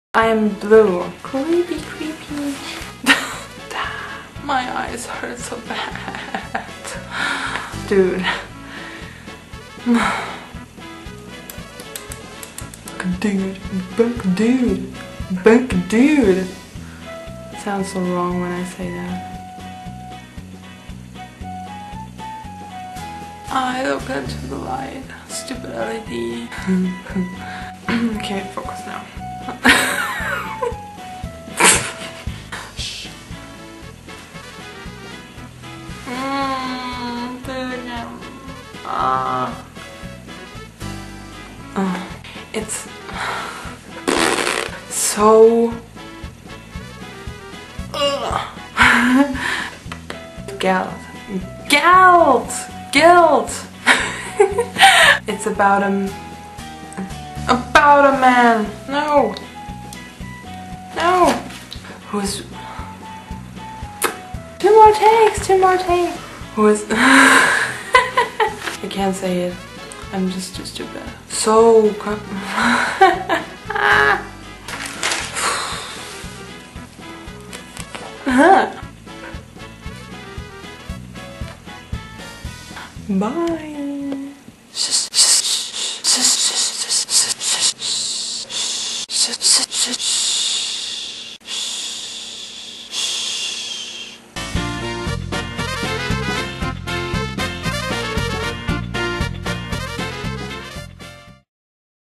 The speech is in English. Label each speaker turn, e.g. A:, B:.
A: I'm blue. Creepy, creepy. My eyes hurt so bad. Dude. Dude. Sounds so wrong when I say that. I look into the light. Stupid LED. Okay, focus now. Shh. Do it again. It's so guilt. It's about a man. No. Who's two more takes. Who is I can't say it. I'm just too stupid. So Bye.